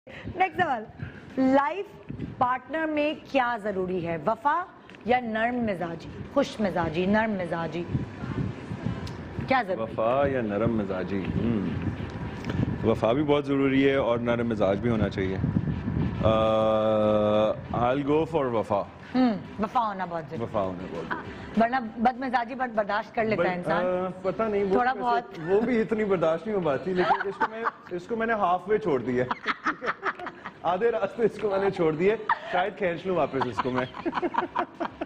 Next सवाल, life partner में क्या जरूरी है, वफा या नर्म मिजाजी? खुश मिजाजी, नर्म मिजाजी, क्या जरूरी? वफा या नरम मिजाजी? वफा भी बहुत ज़रूरी है और नरम मिजाज भी होना चाहिए। I'll go for वफा। वफा होना बहुत जरूरी, वफा होना बहुत जरूरी। वरना बदमिजाजी बर्दाश्त कर लेता है इंसान। पता नहीं वो थोड़ा बहुत वो भी इतनी बर्दाश्त नहीं हो पाती, लेकिन इसको मैंने हाफ वे छोड़ दिया। आधे रास्ते इसको मैंने छोड़ दिए, शायद खींच लूं वापस इसको मैं।